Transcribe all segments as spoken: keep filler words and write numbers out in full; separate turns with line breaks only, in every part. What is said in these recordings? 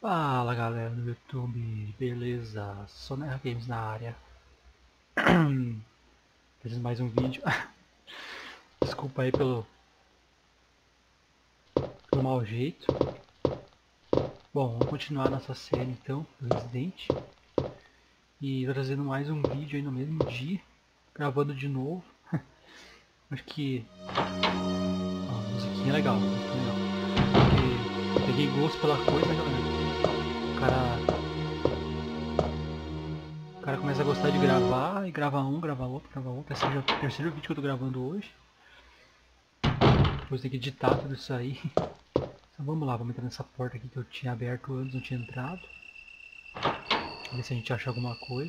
Fala galera do YouTube, beleza? Sonera Games na área. Fiz mais um vídeo. Desculpa aí pelo, pelo mau jeito. Bom, vamos continuar nossa série então, do Resident. E trazendo mais um vídeo aí no mesmo dia. Gravando de novo. Acho que... Ó, a musiquinha é legal, a musiquinha é legal. Porque eu peguei gosto pela coisa, né galera? O cara... O cara começa a gostar de gravar, e grava um, grava outro, grava outro. Esse é o terceiro vídeo que eu tô gravando hoje. Depois tem que editar tudo isso aí. Então vamos lá, vamos entrar nessa porta aqui que eu tinha aberto antes, não tinha entrado. Ver se a gente acha alguma coisa.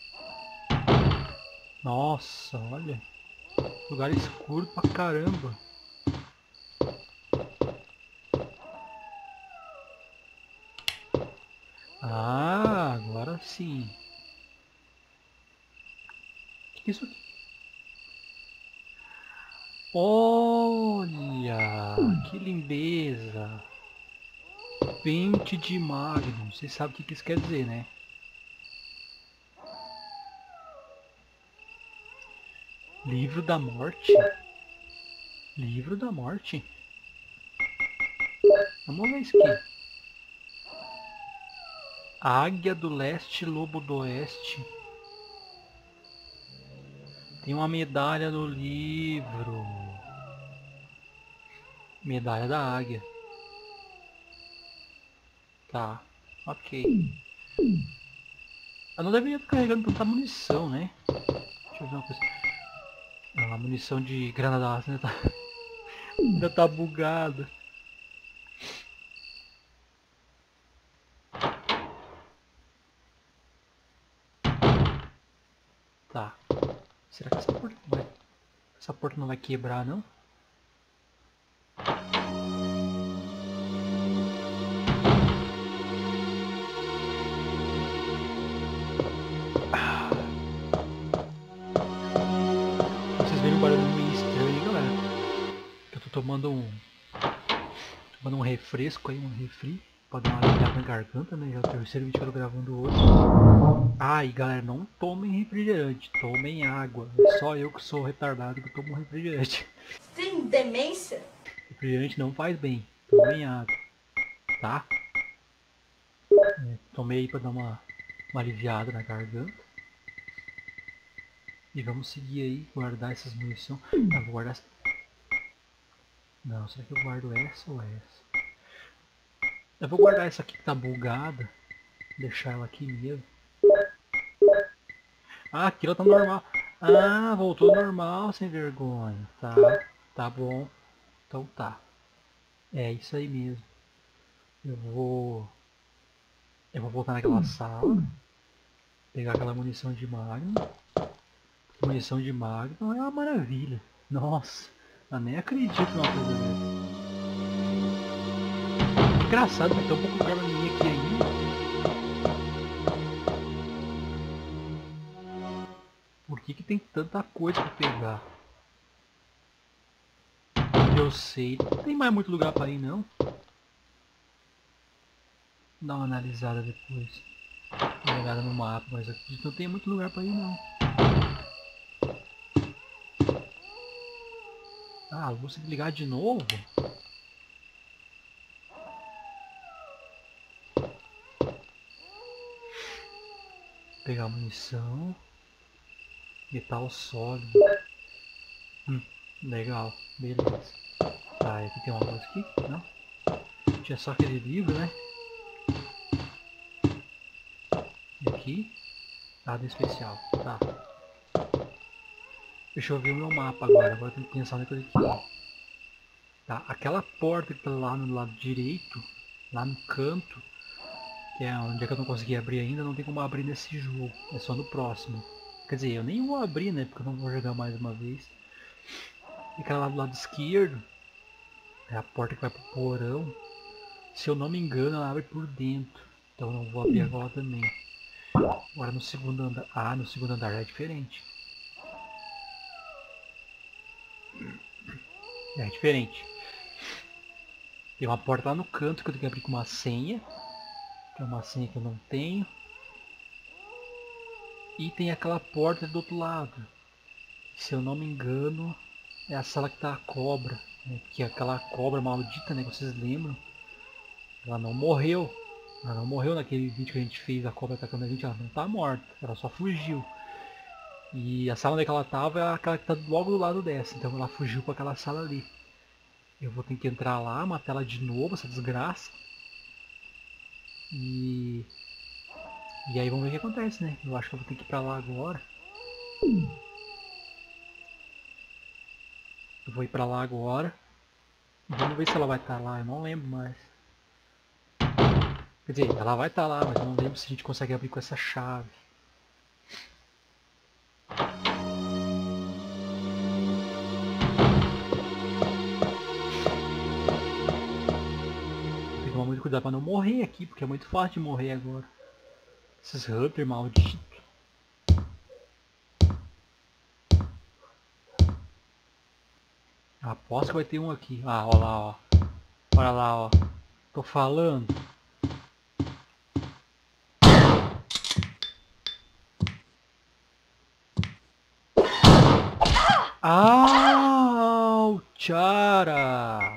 Nossa, olha. Lugar escuro pra caramba. Ah, agora sim. O que é isso aqui? Olha, que lindeza. Pente de Magnum. Você sabe o que isso quer dizer, né? Livro da Morte? Livro da Morte? Vamos ver isso aqui. Águia do Leste, Lobo do Oeste. Tem uma medalha no livro. Medalha da Águia. Tá, ok. Eu não deveria estar carregando tanta munição, né? Deixa eu ver uma coisa. Ah, a munição de granada ainda tá, ainda tá bugada. Tá. Será que essa porta não vai, essa porta não vai quebrar, não? Vocês viram um barulho meio estranho aí, galera? Eu tô tomando um... Tomando um refresco aí, um refri. Pra dar uma aliviada na garganta, né? Já é o terceiro vídeo que eu tô gravando hoje. Ah, e galera, não tomem refrigerante, tomem água. É só eu que sou retardado que tomo refrigerante.
Tem demência?
Refrigerante não faz bem, tomem água, tá? É, tomei pra dar uma, uma aliviada na garganta. E vamos seguir aí, guardar essas munição. Não, vou guardar essa. Não, será que eu guardo essa ou essa? Eu vou guardar essa aqui que tá bugada. Deixar ela aqui mesmo. Ah, aqui ela tá normal. Ah, voltou normal, sem vergonha. Tá, tá bom. Então tá. É isso aí mesmo. Eu vou... Eu vou voltar naquela sala. Pegar aquela munição de Magnum. Munição de Magnum é uma maravilha. Nossa, eu nem acredito numa coisa dessa. Engraçado, vai ter um pouco de lugar pra mim aqui ainda. Por que que tem tanta coisa pra pegar? Eu sei, não tem mais muito lugar pra ir não. Dá uma analisada depois. Dá uma olhada no mapa, mas aqui não tem muito lugar pra ir não. Ah, vou ter que ligar de novo? Pegar munição. Metal sólido. Hum, legal, beleza. Tá, aqui tem uma coisa aqui? Não? Tinha só aquele livro, né? E aqui? Nada especial. Tá. Deixa eu ver o meu mapa agora. Agora eu tenho que pensar na coisa aqui. Tá, aquela porta que tá lá no lado direito, lá no canto, que é onde é que eu não consegui abrir ainda, não tem como abrir nesse jogo. É só no próximo. Quer dizer, eu nem vou abrir, né? Porque eu não vou jogar mais uma vez. E aquela lá do lado esquerdo é a porta que vai pro porão. Se eu não me engano, ela abre por dentro. Então eu não vou abrir agora também. Agora no segundo andar. Ah, no segundo andar é diferente. É diferente. Tem uma porta lá no canto que eu tenho que abrir com uma senha. É uma senha que eu não tenho. E tem aquela porta do outro lado. Se eu não me engano, é a sala que tá a cobra. Né? Que é aquela cobra maldita, né? Que vocês lembram. Ela não morreu. Ela não morreu naquele vídeo que a gente fez, a cobra atacando a gente. Ela não tá morta. Ela só fugiu. E a sala onde ela tava é aquela que tá logo do lado dessa. Então ela fugiu para aquela sala ali. Eu vou ter que entrar lá, matar ela de novo, essa desgraça. E... E aí vamos ver o que acontece, né? Eu acho que eu vou ter que ir pra lá agora. Eu vou ir pra lá agora. Vamos ver se ela vai estar lá, eu não lembro mais. Quer dizer, ela vai estar lá, mas eu não lembro se a gente consegue abrir com essa chave. Tem que tomar muito cuidado pra não morrer aqui, porque é muito fácil de morrer agora. Esses Hunter malditos. Aposto que vai ter um aqui. Ah, olha lá, ó. Olha lá, ó. Tô falando. Au, Chara!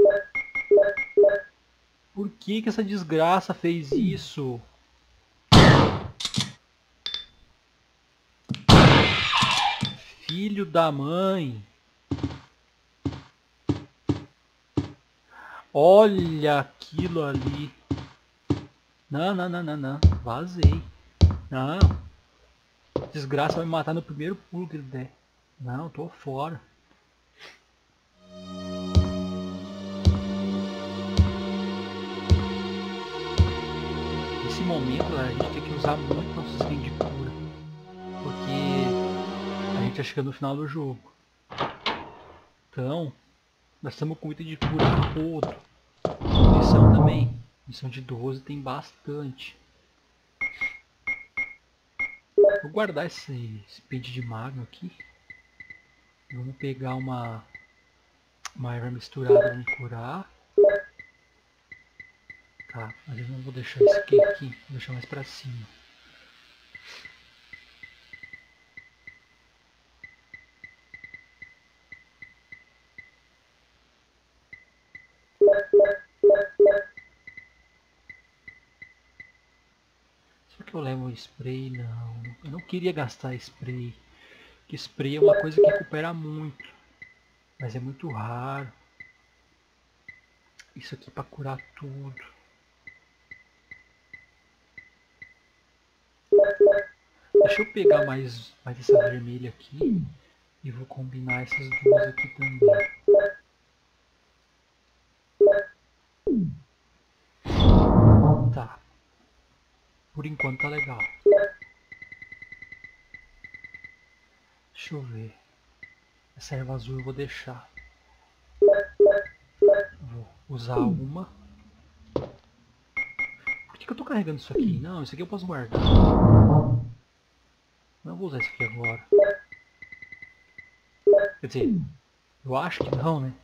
Por que que essa desgraça fez isso? Filho da mãe! Olha aquilo ali! Não, não, não, não, não. Vazei. Não. Desgraça vai me matar no primeiro pulo que ele der. Não, tô fora. Nesse momento, a gente tem que usar muito nosso item de cura. Porque a gente tá chegando no final do jogo. Então, nós estamos com item de cura a rodo. Missão também. Missão de doze tem bastante. Vou guardar esse, esse pente de magno aqui. Vamos pegar uma, uma erva misturada para me curar. Tá, mas eu não vou deixar esse aqui, aqui. Vou deixar mais pra cima. Só que eu levo spray? Não. Eu não queria gastar spray. Porque spray é uma coisa que recupera muito. Mas é muito raro. Isso aqui para curar tudo. Deixa eu pegar mais, mais essa vermelha aqui. E vou combinar essas duas aqui também. Tá. Por enquanto tá legal. Deixa eu ver. Essa erva azul eu vou deixar. Vou usar uma. Por que, que eu tô carregando isso aqui? Não, isso aqui eu posso guardar. Não vou usar isso aqui agora. Quer dizer, eu acho que não, né?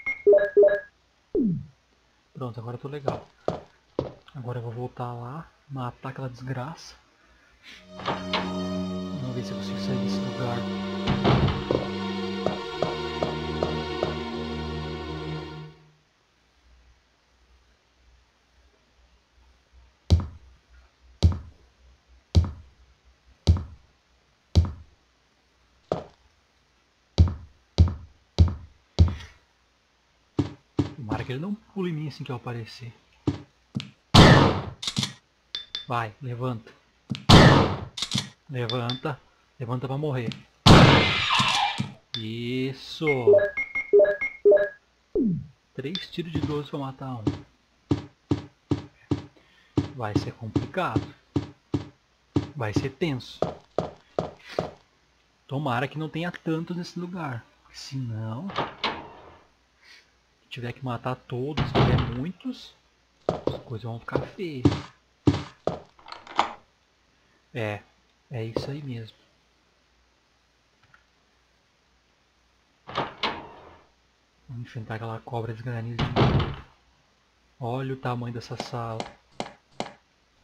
Pronto, agora eu tô legal. Agora eu vou voltar lá, matar aquela desgraça. Vamos ver se eu consigo sair desse lugar. Tomara que ele não pule em mim assim que eu aparecer. Vai, levanta. Levanta. Levanta pra morrer. Isso. Três tiros de doze pra matar um. Vai ser complicado. Vai ser tenso. Tomara que não tenha tantos nesse lugar. Senão... Se tiver que matar todos, se tiver muitos, as coisas vão ficar feias. É, é isso aí mesmo. Vamos enfrentar aquela cobra desgranida de novo. Olha o tamanho dessa sala.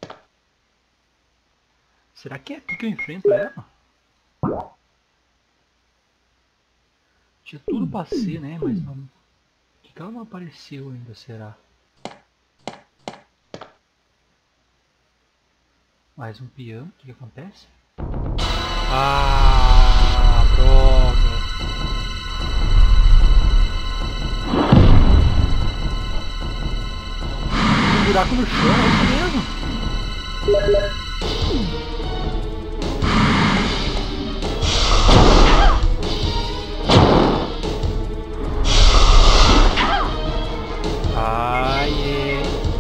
Será que é aqui que eu enfrento ela? Tinha tudo pra ser, né? Mas não... Por que ela não apareceu ainda, será? Mais um peão, o que, que acontece? Ah, droga! Tem um buraco no chão, é isso mesmo? Ai, é.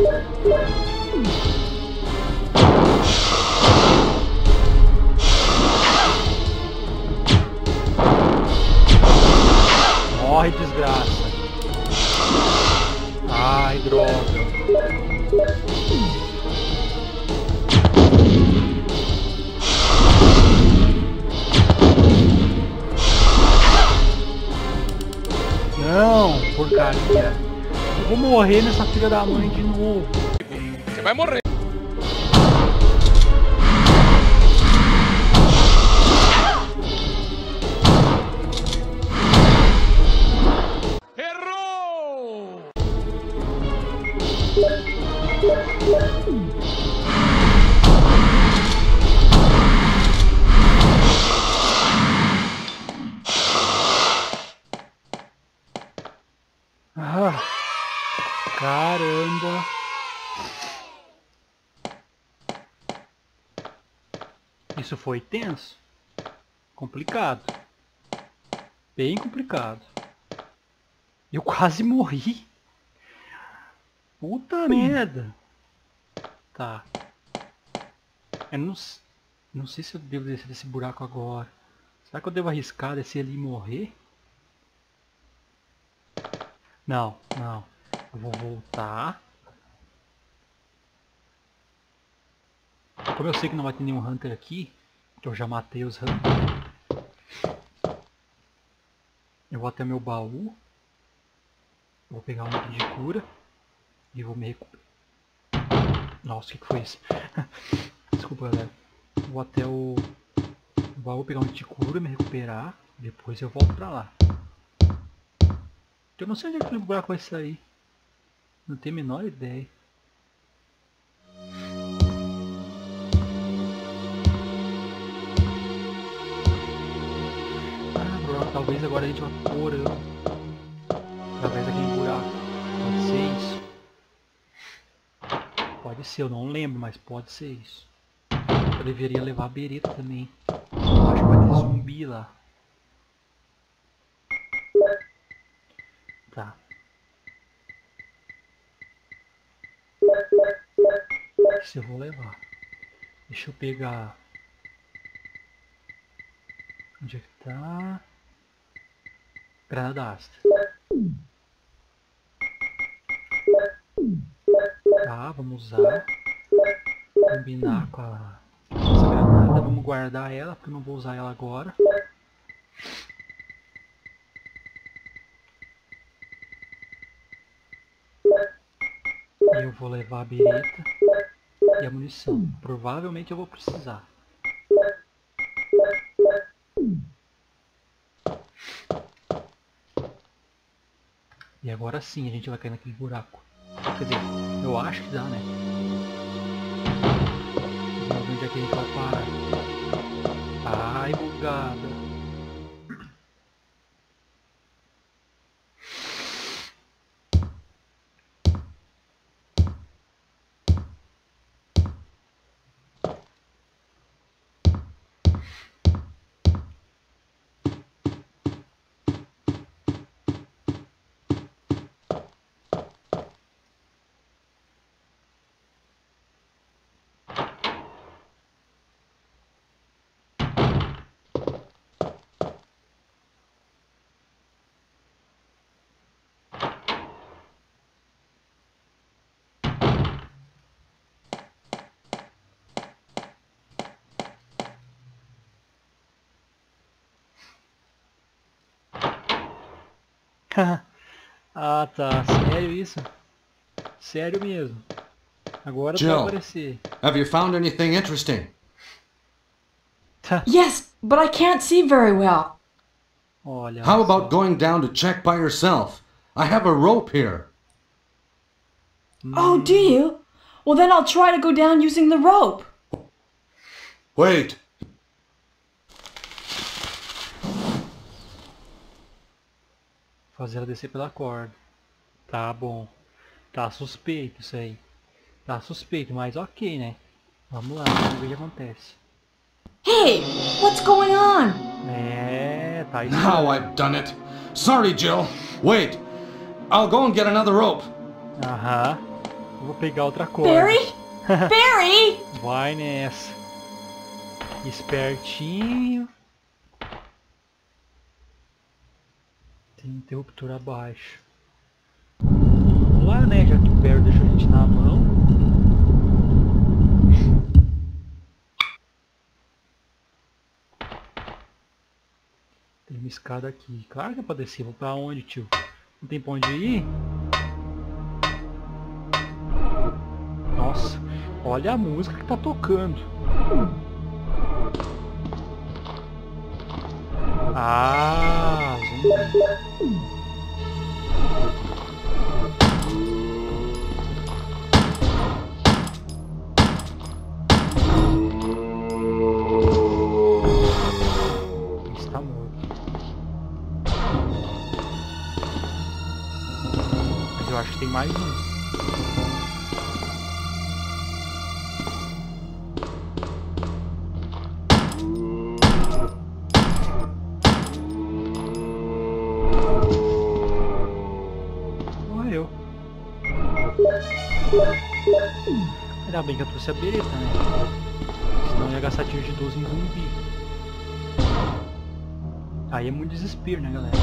Morre, desgraça. Ai, droga. Não, porcaria. Eu vou morrer nessa filha da mãe de novo.
Você vai morrer. Errou!
Ah, caramba. Isso foi tenso. Complicado. Bem complicado. Eu quase morri. Puta merda. Tá. Eu não, não sei se eu devo descer desse buraco agora. Será que eu devo arriscar descer ali e morrer? Não, não. Eu vou voltar. Como eu sei que não vai ter nenhum Hunter aqui, que eu já matei os Hunters, eu vou até meu baú. Vou pegar um item de cura. E vou me recuperar. Nossa, o que, que foi isso? Desculpa, galera. Vou até o baú pegar um item de cura, me recuperar. Depois eu volto pra lá. Eu não sei onde é que o buraco vai sair. Não tenho a menor ideia. Ah, bro, talvez agora a gente vá porando através daquele buraco. Pode ser isso. Pode ser, eu não lembro, mas pode ser isso. Eu deveria levar a bereta também. Eu acho que vai ter zumbi lá. Tá. Isso eu vou levar. Deixa eu pegar... Onde é que tá? Granada ácida. Tá, vamos usar. Combinar com a... essa granada. Vamos guardar ela, porque eu não vou usar ela agora. E eu vou levar a bereta e a munição. Provavelmente eu vou precisar. E agora sim a gente vai cair naquele buraco. Quer dizer, eu acho que dá, né? Onde é que a gente vai parar? Ai, bugada. Ah, tá. Sério isso? Sério mesmo. Agora vai
Jill,
aparecer.
have you found anything interesting?
Yes, but I can't see very well.
Olha.
How about going down to check by yourself? I have a rope here.
Oh, do you? Well, then I'll try to go down using the rope.
Wait.
Fazer ela descer pela corda. Tá bom. Tá suspeito isso aí. Tá suspeito, mas ok, né? Vamos lá, vamos ver o que acontece.
Hey, what's going on?
É, tá isso.
Now I've done it. Sorry, Jill. Wait. I'll go and get another rope.
Aham. Eu vou pegar outra corda.
Barry? Barry?
Vai nessa. Espertinho. Tem interruptor abaixo. Vamos lá, né? Já que o Barry deixou a gente na mão. Tem uma escada aqui. Claro que é pra descer. Vou pra onde, tio? Não tem pra onde ir? Nossa, olha a música que tá tocando. Ah, zumbi. Está morto. Mas eu acho que tem mais um. Ainda bem que eu trouxe a bereta, né? Senão eu ia gastar tiro de doze em zumbi. Aí é muito desespero, né, galera?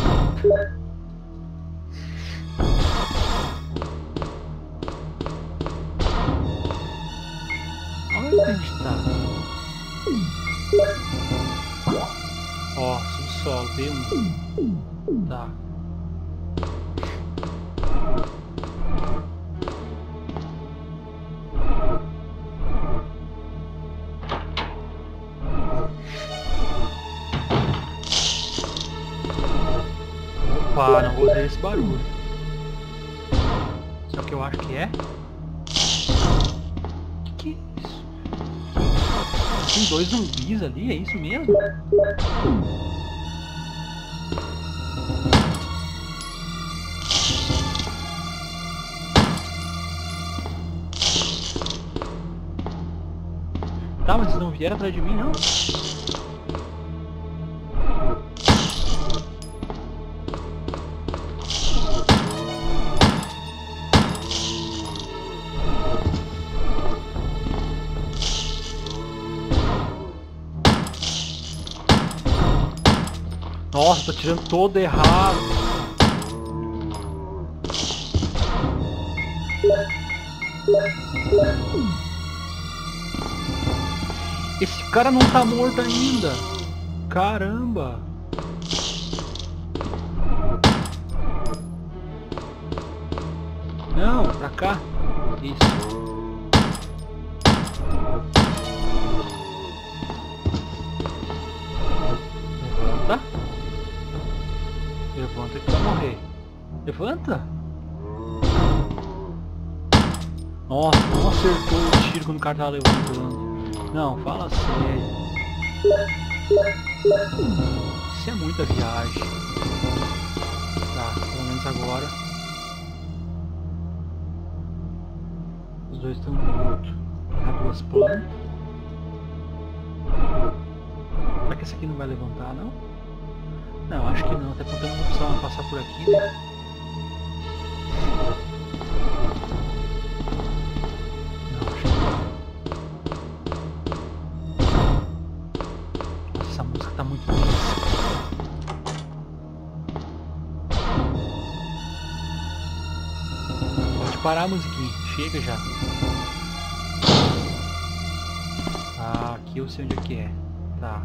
Olha onde a gente tá. Ó, subsolo, B um. Tá. Opa, não gostei desse barulho. Só que eu acho que é. Que que é isso? Tem dois zumbis ali, é isso mesmo? Tá, mas vocês não vieram atrás de mim, não? Nossa, tô tirando todo errado. Esse cara não tá morto ainda. Caramba. Não, pra cá. Isso. Levanta. Levanta que vai morrer. Levanta. Nossa, não acertou o tiro quando o cara tava levantando. Não, fala sério. Isso é muita viagem. Tá, pelo menos agora. Os dois estão mortos. Há duas plantas. Será que esse aqui não vai levantar, não? Não, acho que não. Até porque eu não vou precisar passar por aqui, né? Não, acho que não. Nossa, essa música tá muito tensa. Pode parar a musiquinha. Chega já. Ah, aqui eu sei onde é que é. Tá.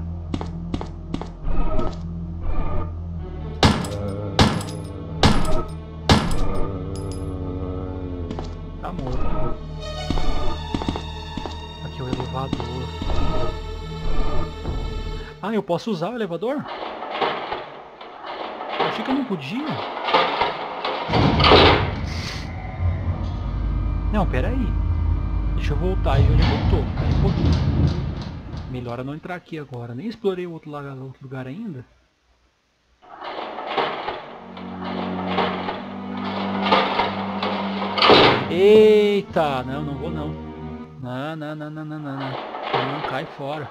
Tá morto. Aqui é o elevador. Ah, eu posso usar o elevador? Eu achei que eu não podia. Não, pera aí. Deixa eu voltar aí onde eu tô. Pera um pouquinho. Melhor eu não entrar aqui agora. Nem explorei o outro lugar, outro lugar ainda. Eita! Não, não vou não. Não, não, não, não, não, não. Não, cai fora.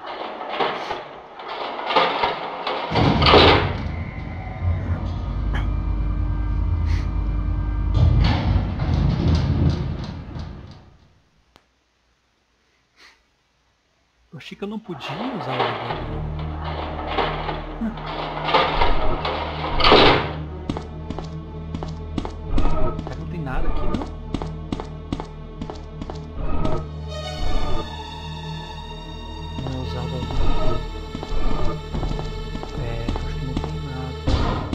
Eu achei que eu não podia usar o elevador. Será que não tem nada aqui, não? Não é usar o elevador. É, acho que não tem nada.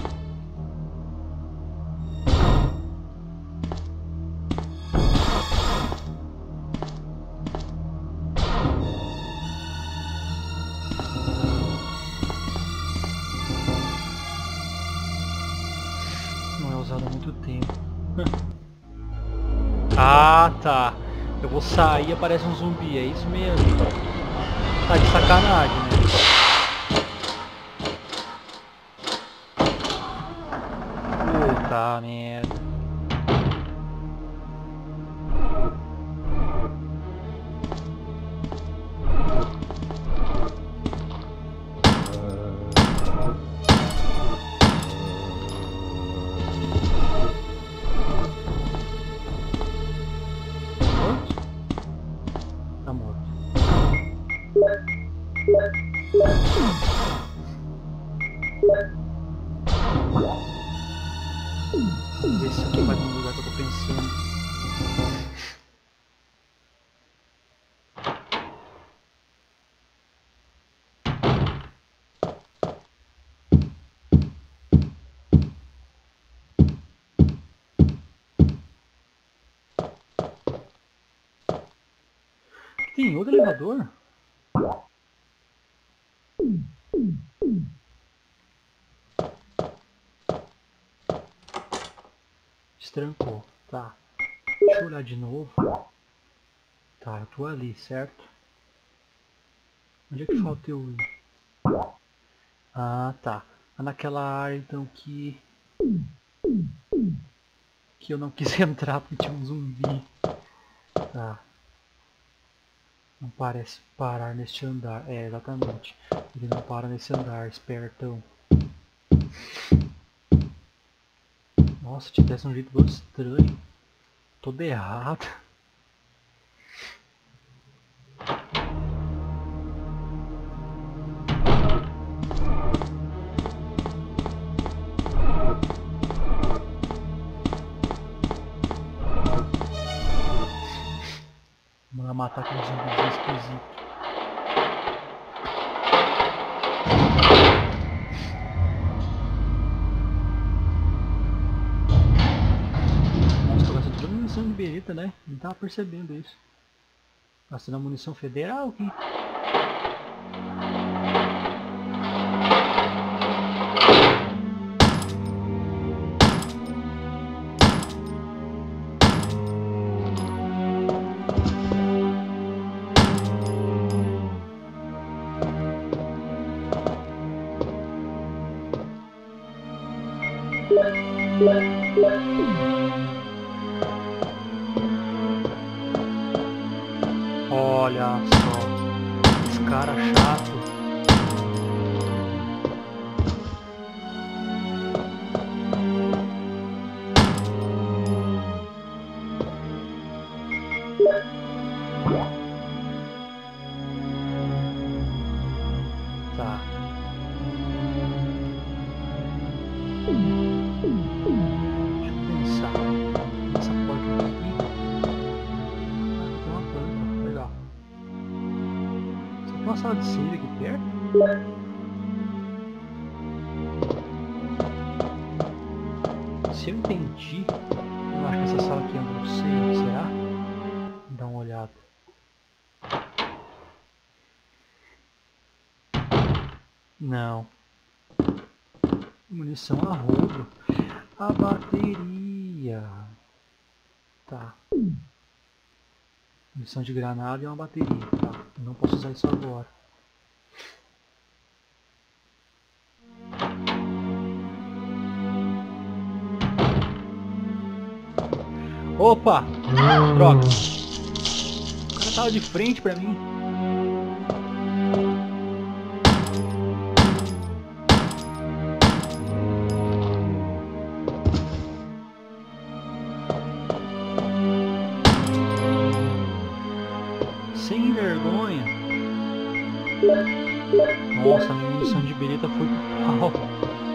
Não é usado há muito tempo. Ah, tá. Eu vou sair e aparece um zumbi, é isso mesmo. Tá de sacanagem, né? Puta merda. Morto? Tá morto. Vamos ver se isso aqui vai no lugar que eu tô pensando. Tem outro elevador? Destrancou. Tá. Deixa eu olhar de novo. Tá, eu tô ali, certo? Onde é que falta eu ir? Ah, tá. É naquela área então que... Que eu não quis entrar porque tinha um zumbi. Tá. Não parece parar neste andar. É, exatamente. Ele não para nesse andar, espertão. Nossa, tivesse um jeito todo estranho. Todo errado. Vamos lá matar aqueles zumbis esquisitos. Nossa, tô gastando toda a munição de bereta, né? Não tava percebendo isso. Gastando a munição federal aqui. Olha só, esse cara chato. Tá. Deixa eu pensar. Essa porta aqui. Ah, tem uma planta. Legal. Você tem uma sala de ceia aqui perto? Se eu entendi, eu acho que essa sala aqui é um ceia, será? Dá uma olhada. Não. Munição a rodo. A bateria. Tá. Munição de granada e uma bateria. Tá. Eu não posso usar isso agora. Opa! Droga! O cara tava de frente pra mim. Sem vergonha. Nossa, a minha munição de bereta foi pro pau.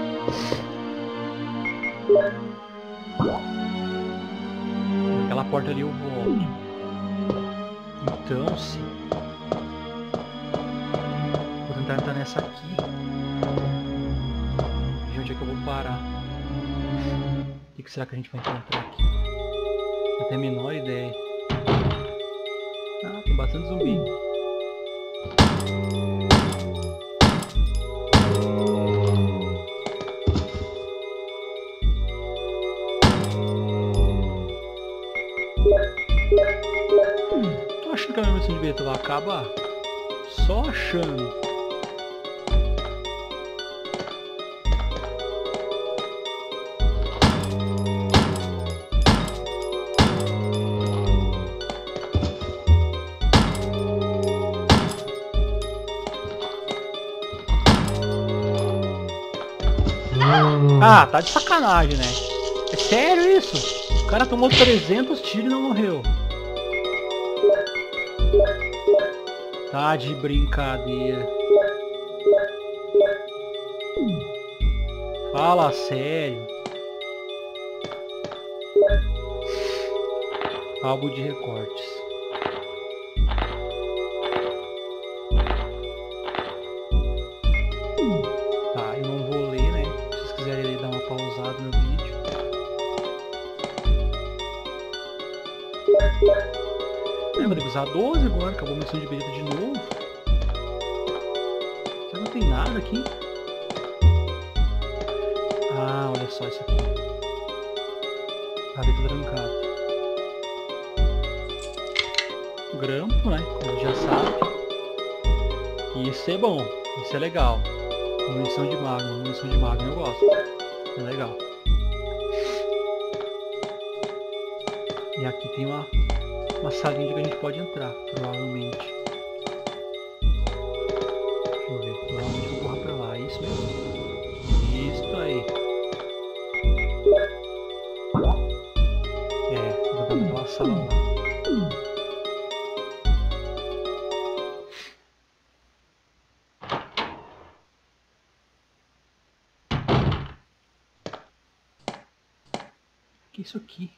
Aquela porta ali eu volto. Então se... Vou tentar entrar nessa aqui. E onde é que eu vou parar? O que, que será que a gente vai encontrar aqui? Não tenho a menor ideia. Ah, tem bastante zumbi. Tô achando que a minha missão de bereta vai acabar. Só achando. Ah, tá de sacanagem, né? É sério isso? O cara tomou trezentos tiros e não morreu. Tá de brincadeira. Fala sério. Álbum de recortes. Tá, eu não vou ler, né? Se vocês quiserem dar uma pausada no vídeo. É, vou ter que usar doze agora, acabou a missão de bereta de novo. Será que não tem nada aqui? Ah, olha só isso aqui. A bereta trancada. Grampo, né? Como já sabe. Isso é bom, isso é legal. Munição de magno, munição de magno eu gosto. É legal. E aqui tem uma, uma salinha que a gente pode entrar, provavelmente. Deixa eu ver, provavelmente eu vou correr pra lá, é isso mesmo? Isso aí. É, vou dar naquela sala lá. Que é isso aqui?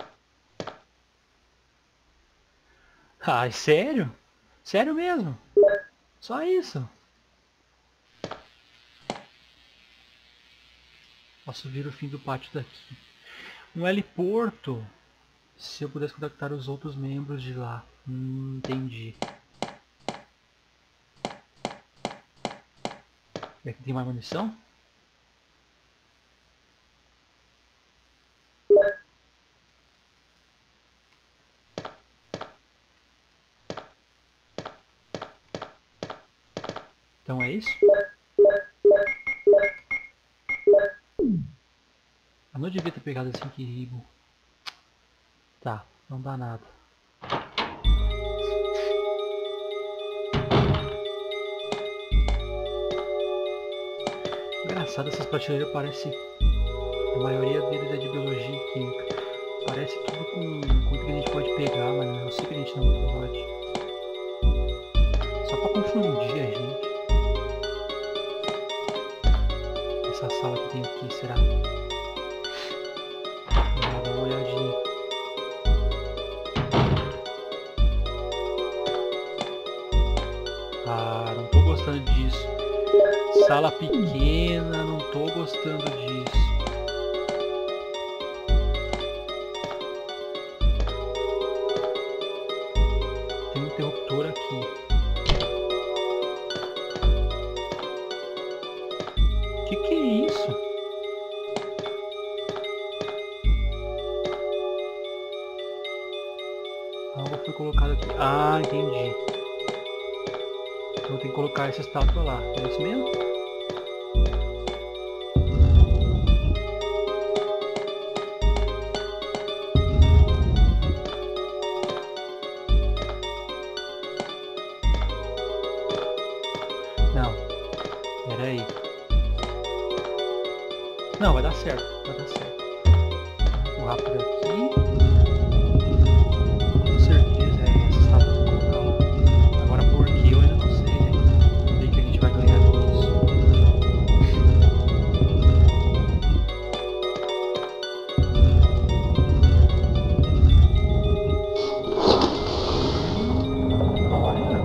Ah, sério? Sério mesmo? Só isso? Posso vir o fim do pátio daqui. Um heliporto. Se eu pudesse contactar os outros membros de lá. Hum, entendi. E aqui tem mais munição? Então é isso? Eu não devia ter pegado esse inquirigo. Tá, não dá nada. Engraçado, essas prateleiras parecem... A maioria deles é de biologia e química. Parece tudo com coisa que a gente pode pegar, mas eu sei que a gente não pode. Só pra confundir a gente. Essa sala que tem aqui, será? Vou dar uma olhadinha. Ah, não tô gostando disso. Sala pequena, não tô gostando disso. Tem um interruptor aqui. colocado aqui. Ah, entendi. Então tem que colocar essa estátua lá. É isso mesmo? Não. Pera aí. Não, vai dar certo. Vai dar certo. Vou rápido aqui. Com certeza é essa estátua que eu vou colocar lá. Agora por que eu ainda não sei, né? O que a gente vai ganhar com isso. Olha.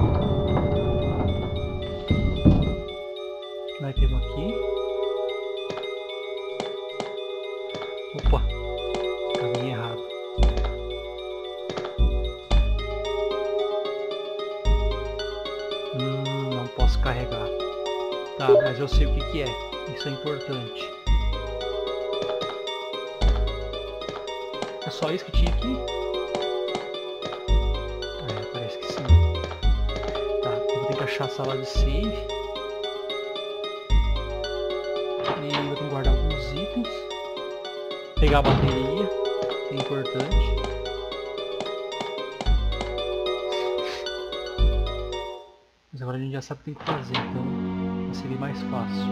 Nós temos aqui. Opa, caminho errado. Hum, não posso carregar. Tá, mas eu sei o que que é. Isso é importante. É só isso que tinha aqui? É, parece que sim. Tá, eu vou ter que achar a sala de save. E eu tenho que guardar alguns itens. Pegar a bateria, que é importante. Mas agora a gente já sabe o que tem que fazer, então vai ser bem mais fácil.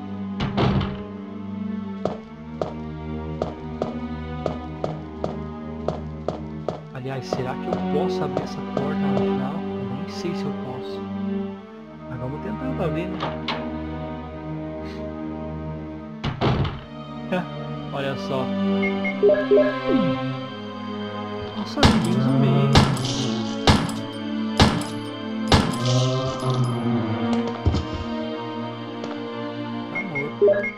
Aliás, será que eu posso abrir essa porta no final? Eu nem sei se eu posso. Mas vamos tentar pra ver, né? Olha só. Nossa, amiguinhos no meio. Tá morto.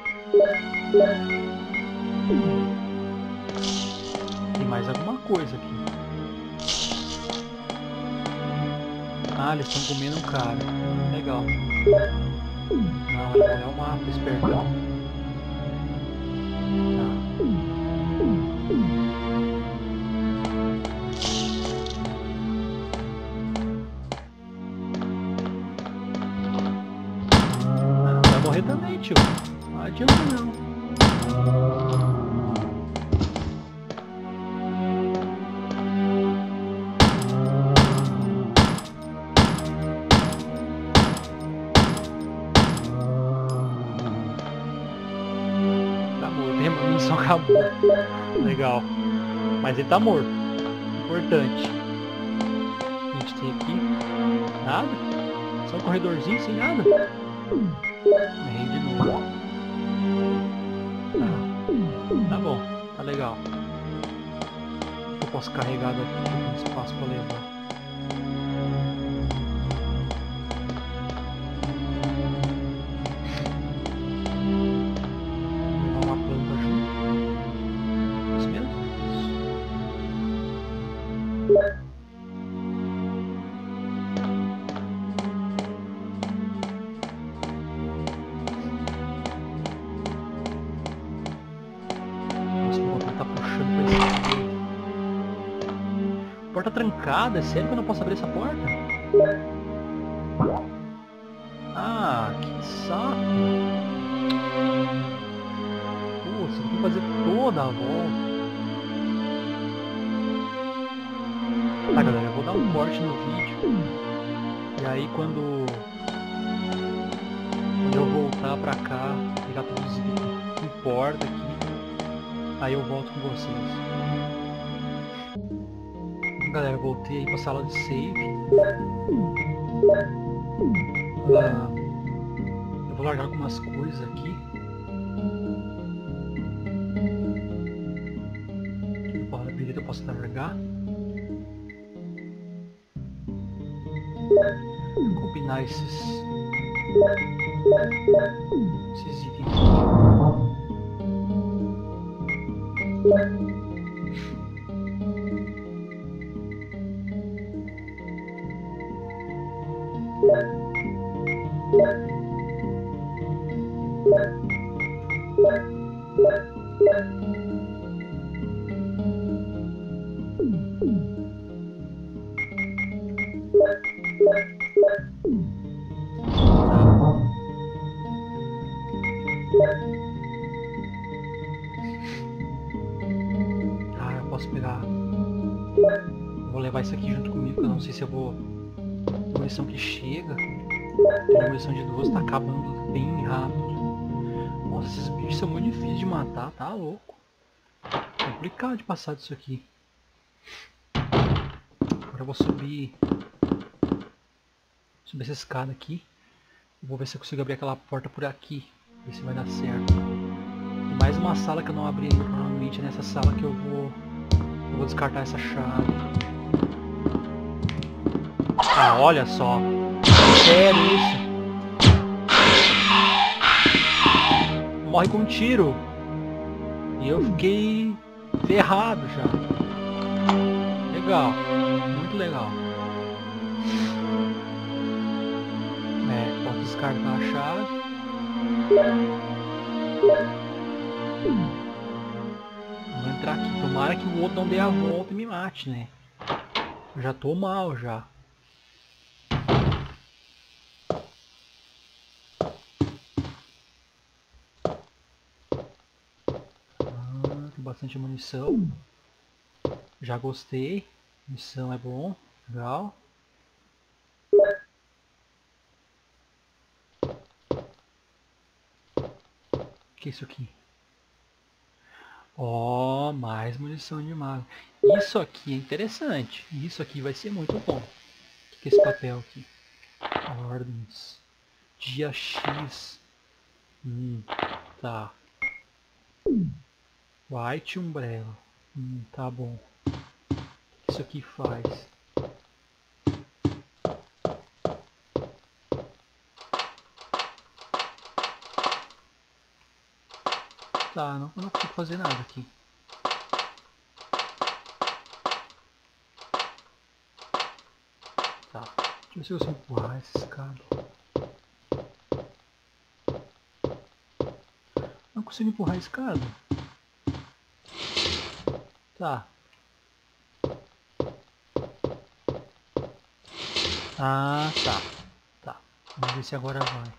Tem mais alguma coisa aqui. Ah, eles estão comendo um cara. Legal. Não, ele é o mapa, espertão. Morrer também, tio. Não adianta não. Tá morto, a munição acabou. Legal. Mas ele tá morto. Importante. A gente tem aqui nada. Só um corredorzinho sem nada. Errei de novo. Tá. Tá bom, tá legal. Eu posso carregar daqui, tem espaço pra levar. Vou levar uma planta junto. Isso mesmo? Isso. Porta trancada, é sério que eu não posso abrir essa porta? Ah, que saco! Putz, eu tenho que fazer toda a volta. Tá, galera, eu vou dar um corte no vídeo. E aí quando, quando eu voltar pra cá, pegar todos os itens que importa aqui, aí eu volto com vocês. Galera, eu voltei aí pra sala de save. Ah, eu vou largar algumas coisas aqui. A bilhete eu posso largar. Vou combinar esses, esses itens aqui. posso pegar. Vou levar isso aqui junto comigo, porque eu não sei se eu vou... A munição que chega. A munição de doze tá acabando bem rápido. Nossa, esses bichos são muito difíceis de matar, tá louco. Complicado de passar disso aqui. Agora eu vou subir... Subir essa escada aqui. Vou ver se eu consigo abrir aquela porta por aqui. Ver se vai dar certo. Tem mais uma sala que eu não abri ainda. Provavelmente é nessa sala que eu vou... Eu vou descartar essa chave. Ah, olha só. Sério isso? Morre com um tiro. E eu fiquei ferrado já. Legal. Muito legal. É, posso descartar a chave. Vou entrar aqui. Tomara que o outro não dê a volta e me mate, né? Eu já tô mal já. Ah, tem bastante munição. Já gostei. Munição é bom. Legal. O que é isso aqui? Ó, oh, mais munição de mago. Isso aqui é interessante. Isso aqui vai ser muito bom. O que é esse papel aqui? Ordens. Dia X. Hum, tá. White Umbrella. Hum, tá bom. O que isso aqui faz? Tá, não, eu não consigo fazer nada aqui. Tá, deixa eu ver se eu consigo empurrar essa escada. Não consigo empurrar a escada. Tá. Ah, tá. Tá. Vamos ver se agora vai.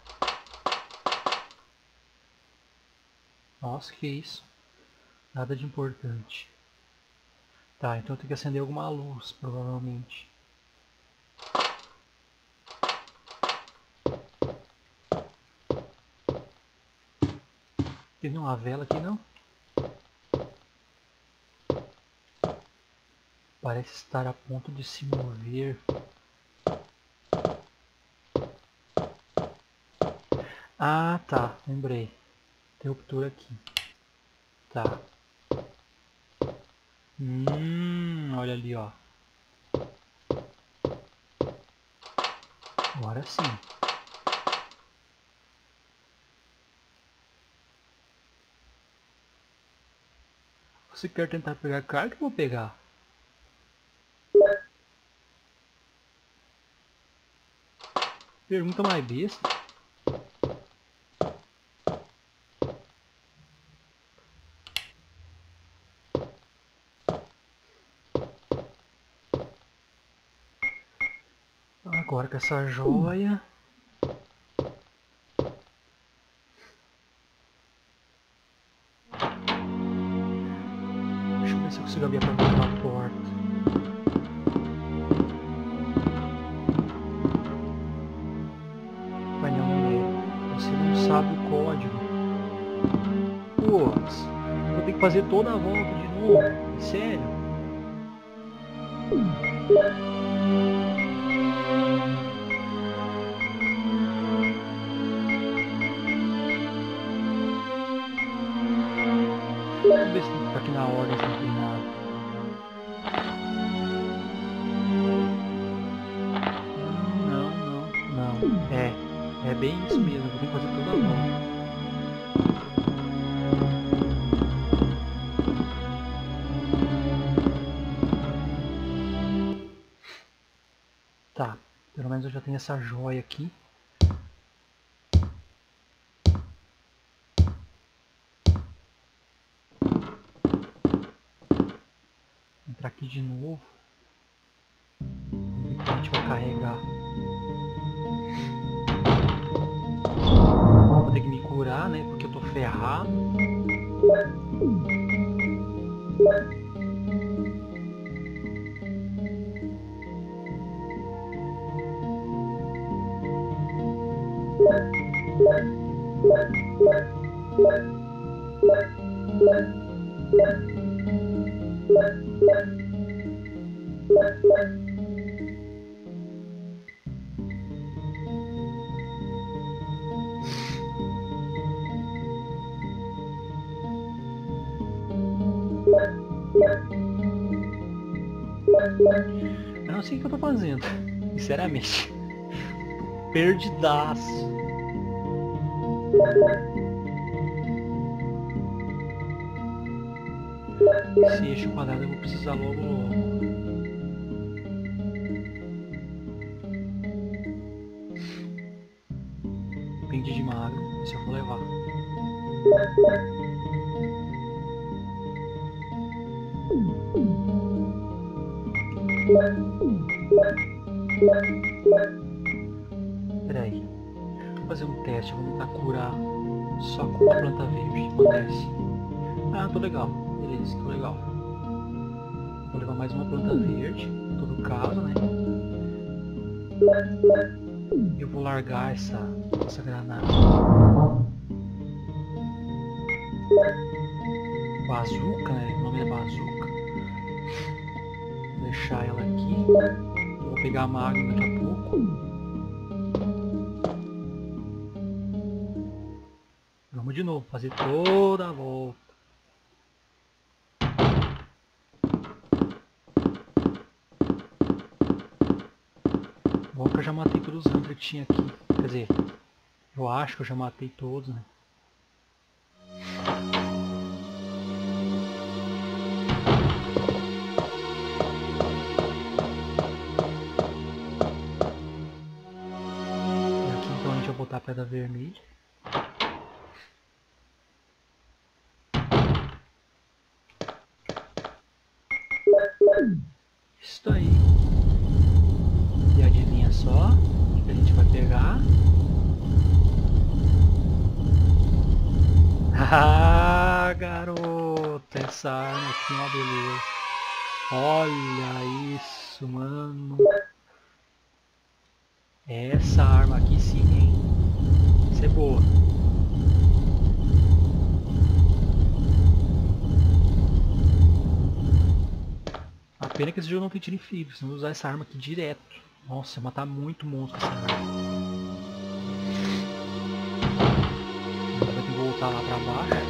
Nossa, que isso? Nada de importante. Tá, então eu tenho que acender alguma luz, provavelmente. Tem nenhuma vela aqui, não? Parece estar a ponto de se mover. Ah, tá. Lembrei. Tem ruptura aqui. Tá. Hum, olha ali, ó. Agora sim. Você quer tentar pegar a carga? Eu vou pegar. Pergunta mais besta. Agora com essa joia. Deixa eu ver se eu consigo abrir a porta da porta. Painel numérico. Você não sabe o código. Putz, vou ter que fazer toda a volta de novo. Sério? Vamos ver se tá aqui na ordem, se não tem nada. Não, não, não. É, é bem isso mesmo. Eu tenho que fazer toda a volta. Tá, pelo menos eu já tenho essa joia aqui. Entrar aqui de novo. Vamos ver o que a gente vai carregar. Vou ter que me curar, né? Porque eu tô ferrado. Eu não sei o que eu tô fazendo, sinceramente. Tô perdidaço. Esse eixo quadrado eu vou precisar logo logo. Pende de magro, se eu for levar. Peraí, vou fazer um teste, vou tentar curar só com a planta verde. Acontece. Ah, tô legal, beleza, tô legal. Vou levar mais uma planta verde, em todo caso, né? Eu vou largar essa, essa granada. Bazuca, né? O nome é bazuca. Vou deixar ela aqui. Eu vou pegar a magma daqui a pouco. Vamos de novo, fazer toda a volta. Bom que eu já matei todos os hunters que tinha aqui. Quer dizer, eu acho que eu já matei todos, né? E aqui então a gente vai botar a pedra vermelha. Isso aí. E adivinha só o que a gente vai pegar? Ah, garoto, essa arma aqui é uma beleza. Olha isso, mano. Essa arma aqui sim, hein? Isso é boa. A pena que esse jogo não tem tiro infinito, senão eu vou usar essa arma aqui direto. Nossa, matar muito monstro com essa arma. Agora vai ter que voltar lá pra baixo.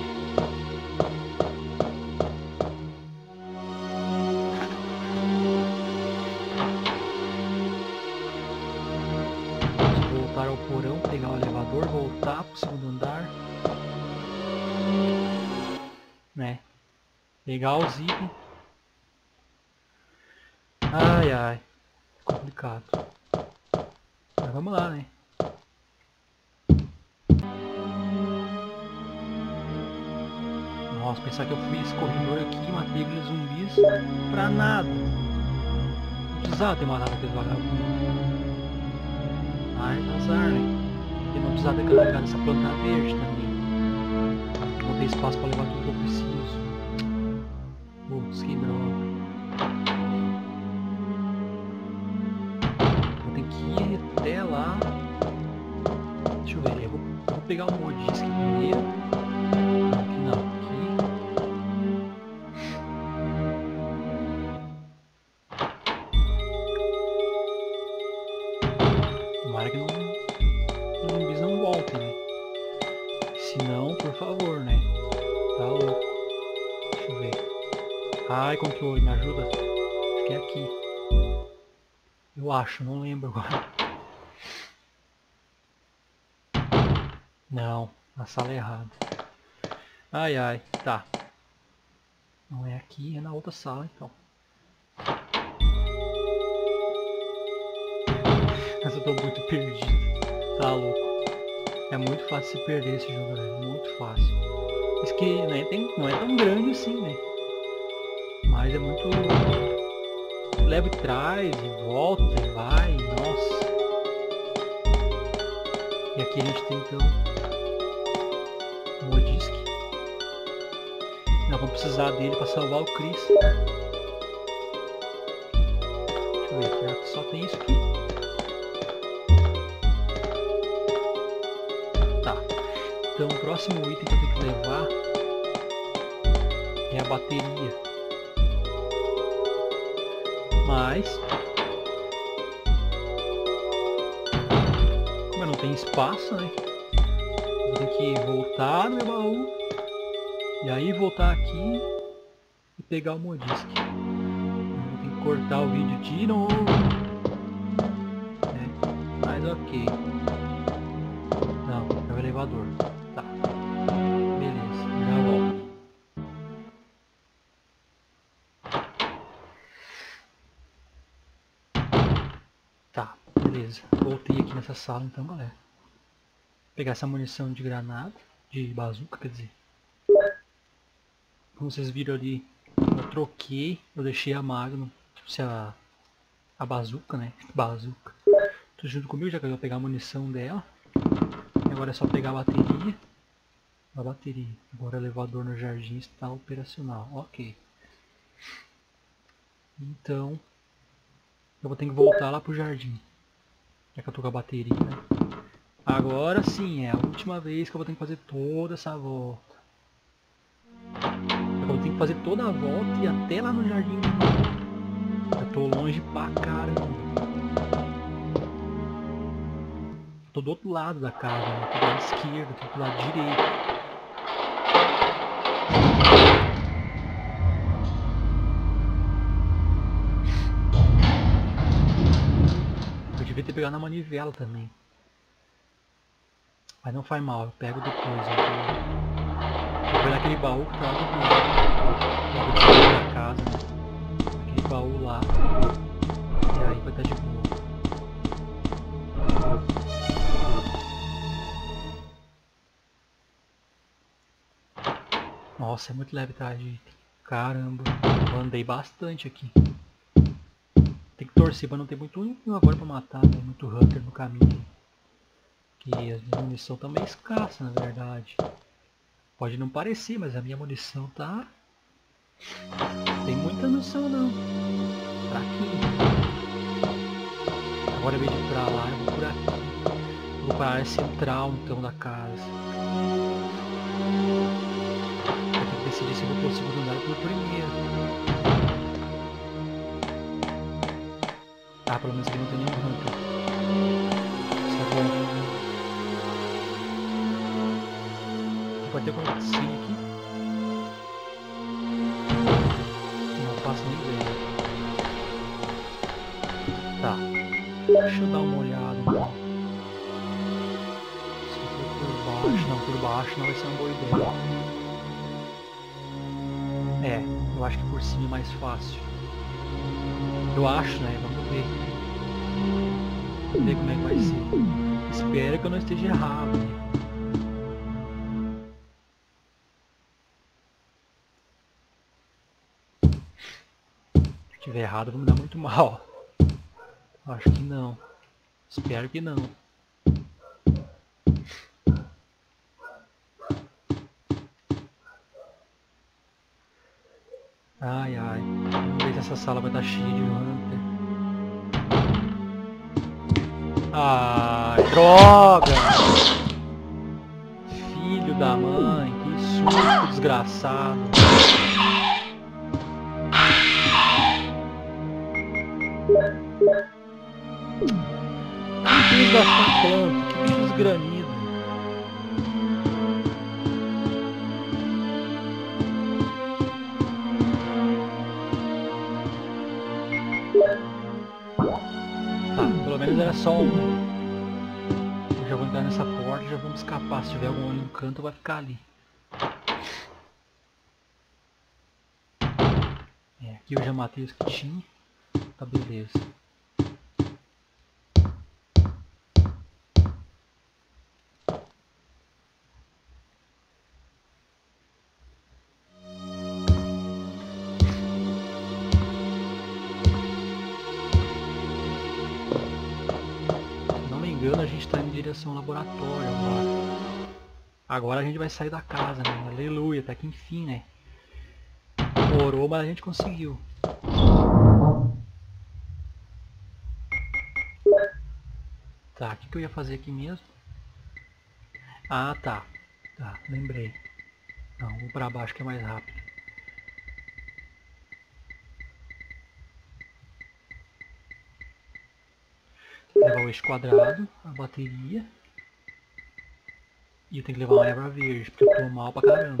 Vamos voltar ao porão, pegar o elevador, voltar pro segundo andar. Né? Pegar os itens. Ai ai, complicado. Mas vamos lá, né? Nossa, pensar que eu fui esse corredor aqui e matei aqueles zumbis pra nada. Não precisava ter matado aqueles vagabundos. Ai, azar, né? E não precisava ter carregado essa planta verde também. Não tem espaço pra levar tudo que eu preciso. Putz, que droga. Até lá. Deixa eu ver, eu vou, eu vou pegar o modisque primeiro. Aqui não, aqui. Tomara que não, os zumbis não voltem, né? Se não, por favor, né? Tá louco. Deixa eu ver. Ai, controle, me ajuda. Acho que é aqui. Eu acho, não lembro agora. Não, na sala errada. Ai ai, tá. Não é aqui, é na outra sala então. Mas eu tô muito perdido. Tá louco. É muito fácil se perder esse jogo, né? Muito fácil. Isso que né, tem, não é tão grande assim, né? Mas é muito... Leva e traz, e volta, e vai, nossa. E aqui a gente tem então o modisque. Nós vamos precisar dele para salvar o Chris. Deixa eu ver, será que só tem isso aqui? Tá. Então o próximo item que eu tenho que levar é a bateria. Mas... como eu não tenho espaço, né? Eu tenho que voltar no meu baú. E aí voltar aqui e pegar o modisque. Eu tenho que cortar o vídeo de novo. É, mas ok. Não, é o elevador. Tá. Beleza, já volto. Tá, beleza. Voltei aqui nessa sala então, galera. Vou pegar essa munição de granada, de bazuca, quer dizer. Como vocês viram ali, eu troquei, eu deixei a Magnum, tipo se a, a bazuca, né? Bazuca. Tô junto comigo, já que eu vou pegar a munição dela. E agora é só pegar a bateria. A bateria. Agora o elevador no jardim está operacional. Ok. Então, eu vou ter que voltar lá pro jardim. Já que eu tô com a bateria, né? Agora sim, é a última vez que eu vou ter que fazer toda essa volta. Eu vou ter que fazer toda a volta e até lá no jardim de novo. Eu tô longe pra caramba. Tô do outro lado da casa, né? Tô do lado esquerdo, tô do lado direito. Eu devia ter pegado na manivela também. Mas não faz mal, eu pego depois. Eu vou, vou pegar aquele baú que tá lá do lado. Logo de cima da casa, né? Aquele baú lá. E aí vai estar de boa. Nossa, é muito leve, tá, gente? Caramba, eu andei bastante aqui. Tem que torcer pra não ter muito um agora pra matar, né? Muito Hunter no caminho. Que a munição tá meio escassa, na verdade. Pode não parecer, mas a minha munição tá... tem muita munição não. Fraquinho. Agora em vez de ir pra lá, eu vou por aqui. Eu vou pra área central, então, da casa. Eu tenho que decidir se eu vou pro segundo andar ou pro primeiro. Ah, pelo menos aqui não tem nenhum Hunter. Isso é bom. Pode ter como sim aqui. Não faço nem ideia. Tá. Deixa eu dar uma olhada então. Se for por baixo, não, por baixo não vai ser uma boa ideia. É, eu acho que por cima é mais fácil. Eu acho, né? Vamos ver. Vamos ver como é que vai ser. Espero que eu não esteja errado, né? Se estiver errado, vou me dar muito mal. Acho que não. Espero que não. Ai, ai. Vamos ver se essa sala vai estar cheia de Hunter. Ai, droga! Filho da mãe, que susto desgraçado. Que bicho gastar planta, que bicho desgranido. Tá, pelo menos era só um. Eu já vou entrar nessa porta e já vamos escapar. Se tiver algum ali no canto, vai ficar ali. É, aqui eu já matei os que tinha. Tá, beleza. A gente está em direção ao laboratório agora. Agora a gente vai sair da casa, né? Aleluia, até que enfim, né? Demorou, mas a gente conseguiu. Tá, o que, que eu ia fazer aqui mesmo? Ah, tá. Tá, lembrei. Não, vou pra baixo que é mais rápido. levar o eixo quadrado, a bateria. E eu tenho que levar uma erva verde, porque eu tô mal pra caramba.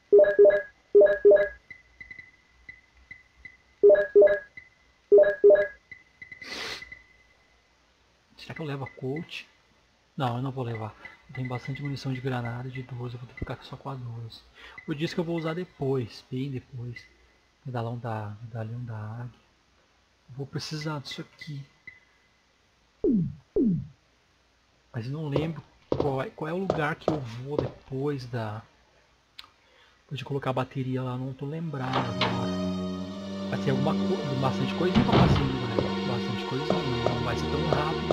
Será que eu levo a coach? Não, eu não vou levar. Eu tenho bastante munição de granada de doze, eu vou ter que ficar só com a doze. O disco que eu vou usar depois, bem depois. Medalhão da, medalhão da águia. Vou precisar disso aqui. Mas eu não lembro qual é, qual é o lugar que eu vou depois da... Depois de colocar a bateria lá, não tô lembrado agora. Vai ter alguma coisa, bastante coisinha pra passar, né? Bastante coisinha, não vai ser tão rápido.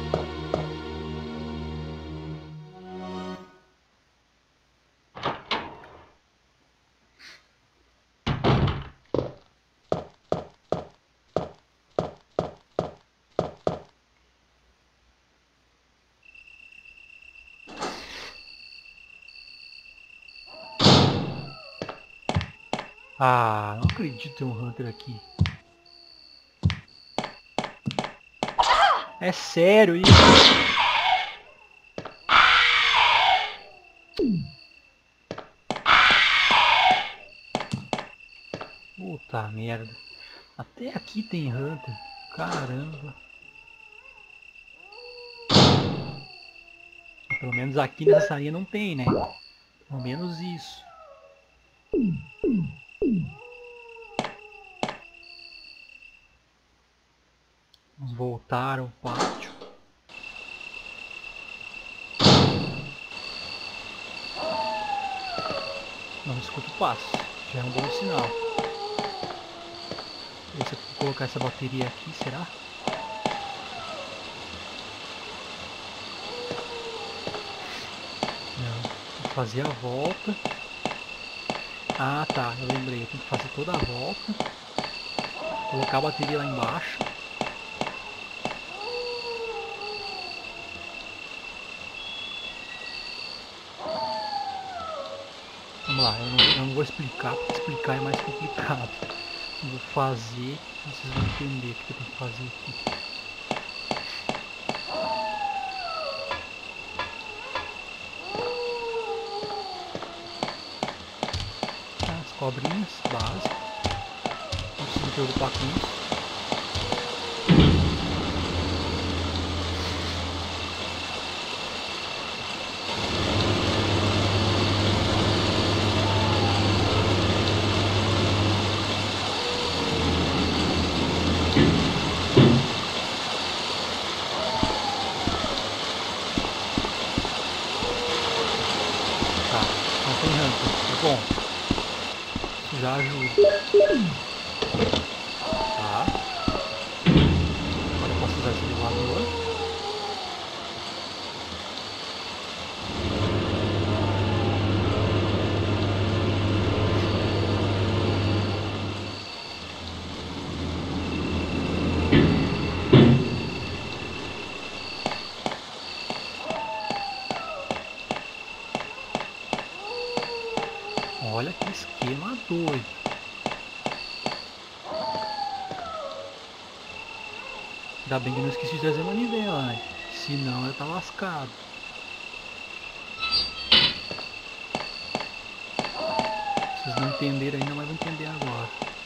Ah, não acredito ter um Hunter aqui. É sério isso? Puta merda. Até aqui tem Hunter. Caramba. Pelo menos aqui nessa salinha não tem, né? Pelo menos isso. Vamos voltar ao pátio. Não escuto o passo. Já é um bom sinal. Ver se eu vou colocar essa bateria aqui, será? Não. Vou fazer a volta. Ah tá, eu lembrei. Eu tenho que fazer toda a volta. Colocar a bateria lá embaixo. Vamos lá, eu não, eu não vou explicar, porque explicar é mais complicado. Eu vou fazer, vocês vão entender o que eu tenho que fazer aqui. As cobrinhas, básico. Não preciso me preocupar com isso. Bom, isso já ajuda. Tá. Agora eu posso usar esse elevador. Olha que esquema doido. Ainda bem que eu não esqueci de trazer manivela, né? Senão eu tá lascado. Vocês não entenderam ainda, mas vão entender agora.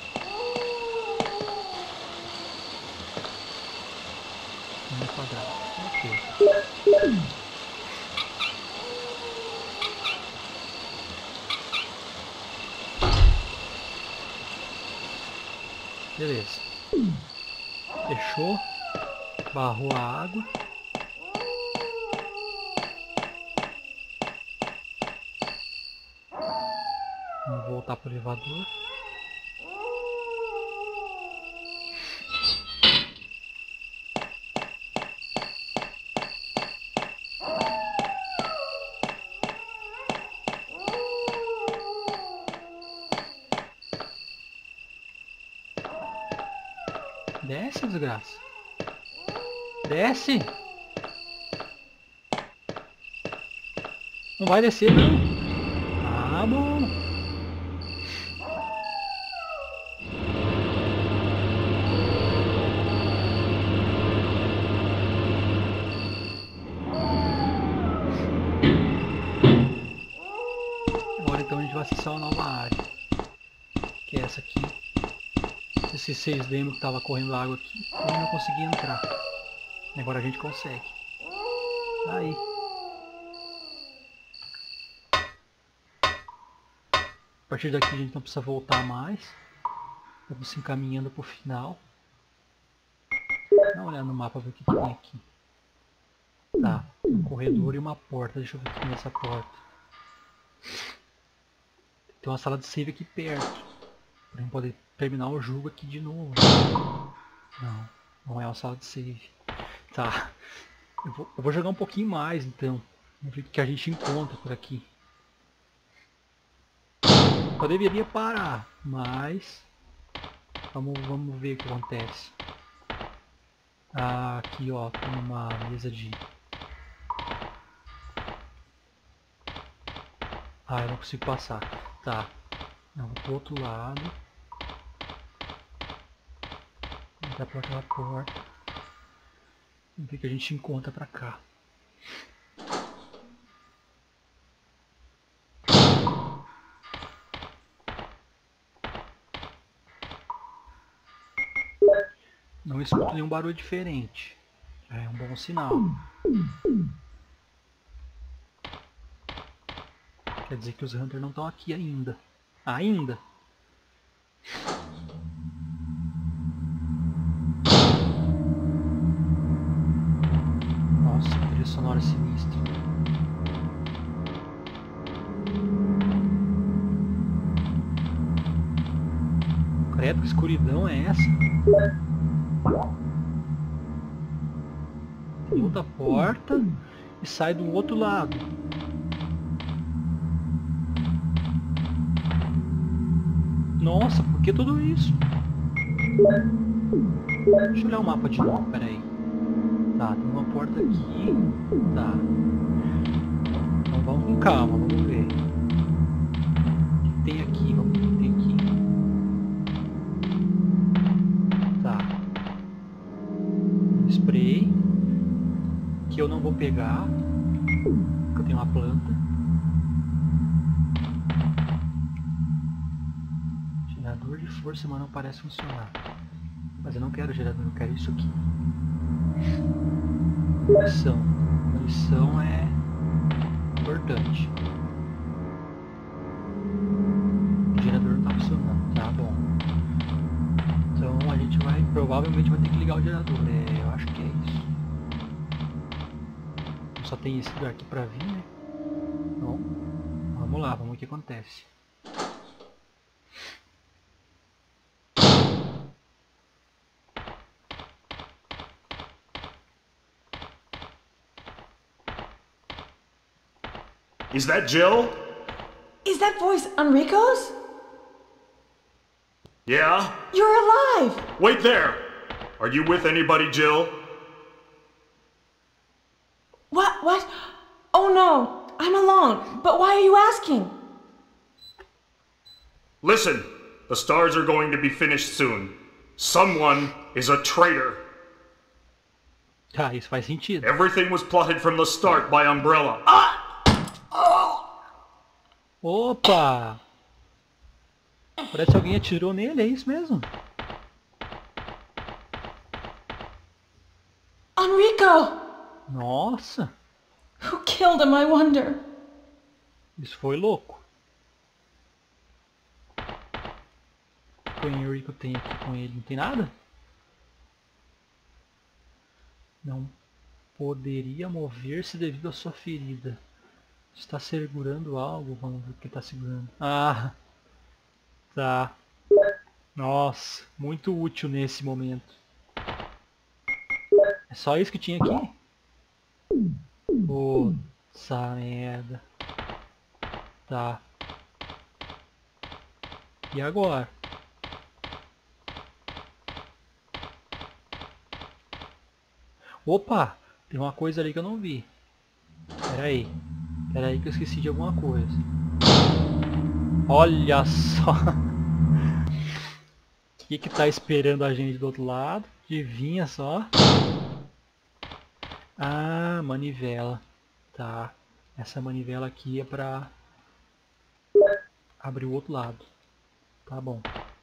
Um quadrado. Ok. Beleza. Fechou. Barrou a água. Vamos voltar para o elevador. Desce, desgraça. Desce. Não vai descer, não. Ah, bom. acessar uma nova área. Que é essa aqui. Se vocês lembram que estava correndo água aqui, eu não conseguia entrar. Agora a gente consegue. Aí. A partir daqui a gente não precisa voltar mais. Vamos se encaminhando para o final. Dá uma olhada no mapa, ver o que, que tem aqui. Tá, um corredor e uma porta. Deixa eu ver o que tem nessa porta. Tem uma sala de save aqui perto. Pra gente poder terminar o jogo aqui de novo. Não, não é uma sala de save. Tá, eu vou, eu vou jogar um pouquinho mais então. Vamos ver o que a gente encontra por aqui. Eu deveria parar, mas vamos, vamos ver o que acontece. Ah, aqui ó, tem uma mesa de... Ah, eu não consigo passar. Tá, não, vou pro outro lado. Vou entrar por aquela porta. Vamos ver o que a gente encontra pra cá. Não escuto nenhum barulho diferente. É um bom sinal. Quer dizer que os Hunters não estão aqui ainda. Ainda? Nossa, que trilha sonora sinistra. Credo, que escuridão é essa? Tem outra porta e sai do outro lado. Nossa, por que tudo isso? Deixa eu olhar o mapa de novo, peraí. Tá, tem uma porta aqui. Tá. Então vamos com calma, vamos ver. O que tem aqui? Vamos ver o que tem aqui. Tá. Um spray. Que eu não vou pegar. Porque eu tenho uma planta. Gerador de força, mas não parece funcionar. Mas eu não quero gerador, eu quero isso aqui. Munição. Munição é importante. O gerador não está funcionando, tá bom. Então a gente vai, provavelmente vai ter que ligar o gerador. É, eu acho que é isso. Só tem esse lugar aqui pra vir, né? Então, vamos lá, vamos ver o que acontece.
Is that Jill?
Is that voice Enrico's?
Yeah?
You're alive!
Wait there! Are you with anybody, Jill?
What? What? Oh no, I'm alone. But why are you asking?
Listen, the stars are going to be finished soon. Someone is a traitor.
Ah, isso faz sentido.
Everything was plotted from the start by Umbrella. Ah!
Opa! Parece que alguém atirou nele, é isso mesmo?
Enrico!
Nossa!
Who killed him, I wonder?
Isso foi louco. O que o Enrico tem aqui com ele? Não tem nada? Não poderia mover-se devido à sua ferida. Está segurando algo? Vamos ver o que está segurando. Ah! Tá. Nossa, muito útil nesse momento. É só isso que tinha aqui? Puta merda. Tá. E agora? Opa! Tem uma coisa ali que eu não vi. Pera aí. Pera aí que eu esqueci de alguma coisa. Olha só! O que que tá esperando a gente do outro lado? Adivinha só. Ah, manivela. Tá. Essa manivela aqui é pra... Abrir o outro lado. Tá bom.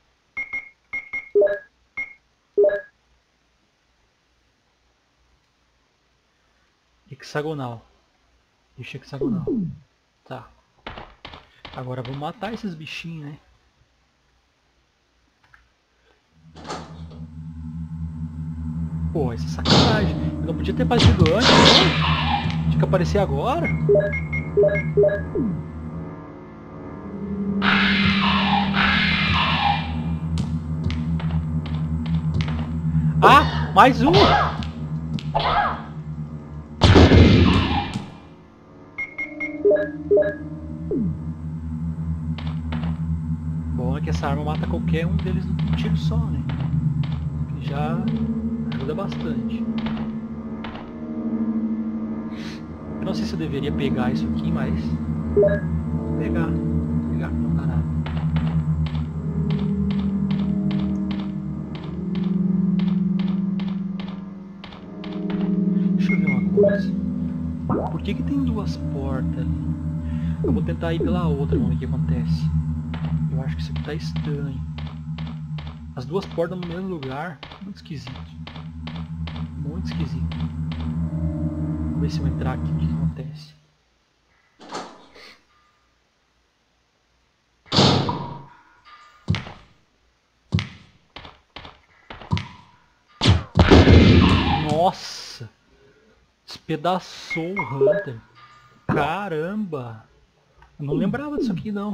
Hexagonal. Deixa hexagonal. Tá. Agora vamos matar esses bichinhos, né? Pô, essa é sacanagem. Eu não podia ter aparecido antes, não? Tinha que aparecer agora? Ah! Mais um! Bom é que essa arma mata qualquer um deles num tiro só, né? Que já ajuda bastante. Eu não sei se eu deveria pegar isso aqui, mas... Vou pegar. Vou pegar, não dá nada. Deixa eu ver uma coisa. Por que que tem duas portas ali? Eu vou tentar ir pela outra, vamos ver o que acontece. Eu acho que isso aqui tá estranho. As duas portas no mesmo lugar. Muito esquisito. Muito esquisito. Vamos ver se eu entrar aqui, o que acontece. Nossa! Despedaçou o Hunter. Caramba! Eu não lembrava disso aqui não.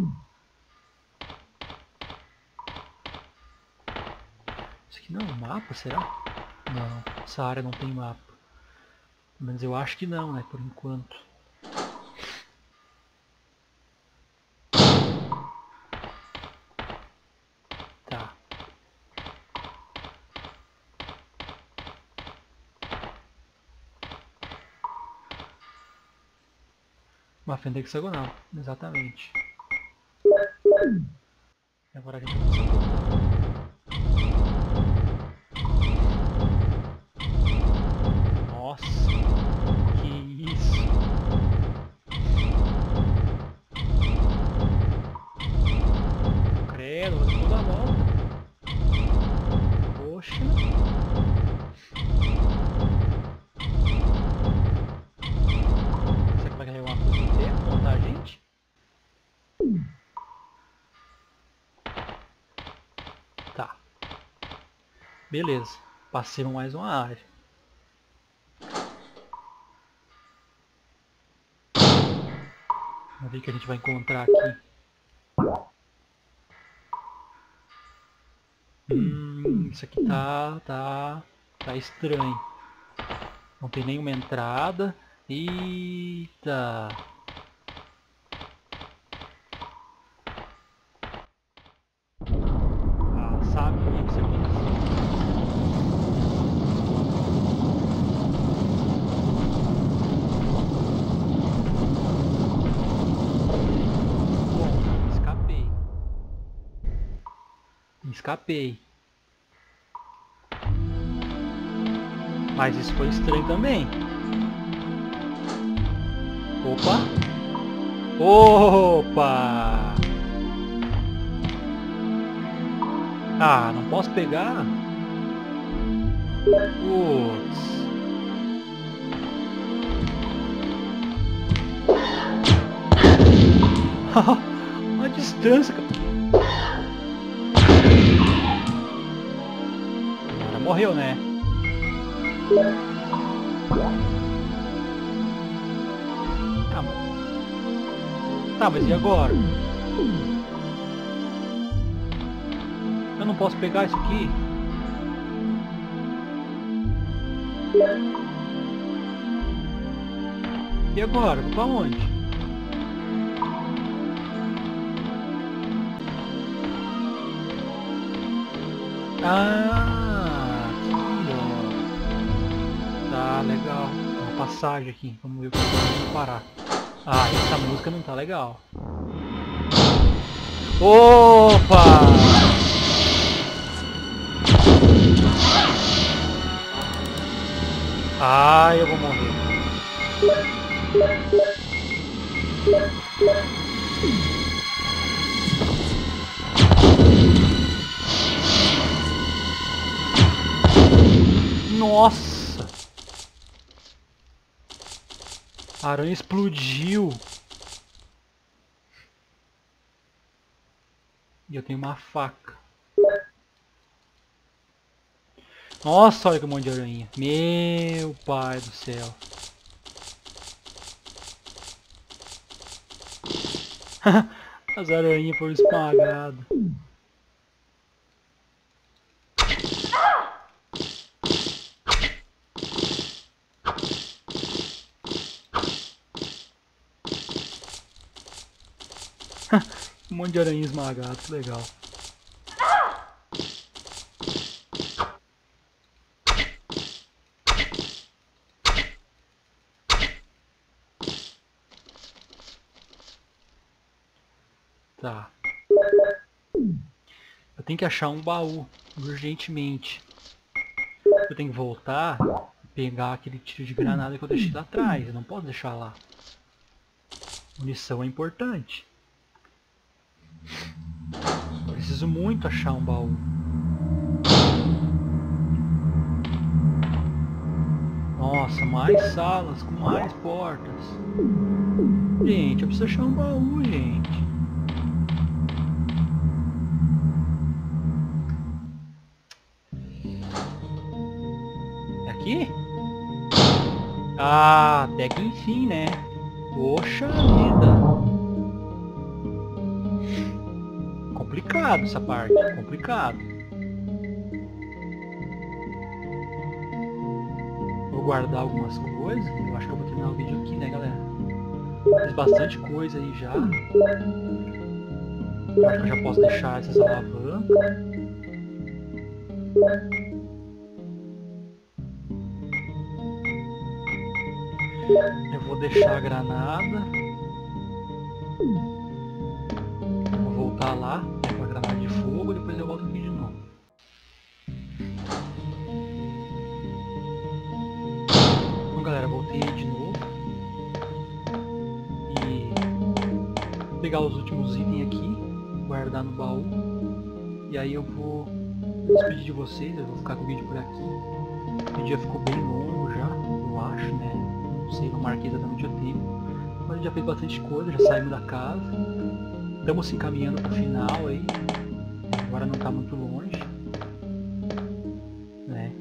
Isso aqui não é um mapa, será? Não, essa área não tem mapa. Mas eu acho que não, né, por enquanto. Tá. Uma fenda hexagonal, exatamente. E agora a gente vai começar a voltar. Nossa, que isso! Credo, vou dar toda a volta. Poxa. Será que vai carregar uma coisa no tempo? Matar a gente? Tá. Beleza. Passemos mais uma área. Vamos ver o que a gente vai encontrar aqui. Hum, isso aqui tá, tá, tá estranho. Não tem nenhuma entrada. Eita! Ah, sabia que isso aqui escapei. Mas isso foi estranho também. Opa! Opa! Ah, não posso pegar? Putz. A distância, cara. Agora morreu, né? Tá, mas... tá, mas e agora? Eu não posso pegar isso aqui? E agora? Vou pra onde? Ah, aqui, ó. Tá legal. Uma passagem aqui. Vamos ver o que eu vou parar. Ah, essa música não tá legal. Opa! Ah, eu vou morrer. Nossa! A aranha explodiu. E eu tenho uma faca. Nossa, olha que monte de aranha. Meu pai do céu. As aranhas foram esmagadas. Um monte de aranha esmagada, que legal. Tá. Eu tenho que achar um baú urgentemente. Eu tenho que voltar e pegar aquele tiro de granada que eu deixei lá atrás. Eu não posso deixar lá. Munição é importante. Preciso muito achar um baú. Nossa, mais salas com mais portas. Gente, eu preciso achar um baú, gente. É aqui? Ah, até que enfim, né? Poxa vida. Complicado essa parte, complicado. Vou guardar algumas coisas. Eu acho que eu vou terminar o vídeo aqui, né, galera? Fiz bastante coisa aí já. Eu acho que eu já posso deixar essas alavancas. Eu vou deixar a granada. Eu vou voltar lá, pego a granada de fogo, depois eu volto aqui de novo. Então, galera, voltei de novo. E vou pegar os últimos itens aqui, guardar no baú. E aí eu vou me despedir de vocês, eu vou ficar com o vídeo por aqui. O dia ficou bem longo já, eu acho, né? Não sei, não marquei exatamente o tempo. Mas a gente já fez bastante coisa, já saímos da casa. Estamos se encaminhando para o final aí. Agora não está muito longe. Né?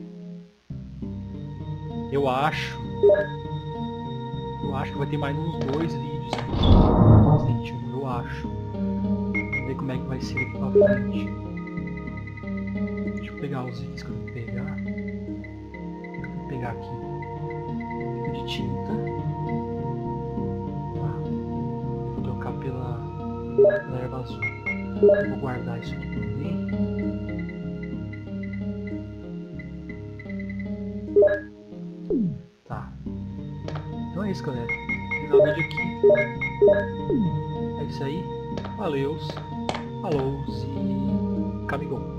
Eu acho. Eu acho que vai ter mais uns dois vídeos aí. Resident Evil, eu acho. Vamos ver como é que vai ser aqui pra frente. Deixa eu pegar os itens que eu tenho que pegar. Vou pegar aqui. Tipo de tinta. Tá. Vou trocar pela, pela erva azul. Eu vou guardar isso aqui também. Tá. Então é isso, galera. Vou terminar o vídeo aqui. É isso aí. Valeus. Falou e Camigol.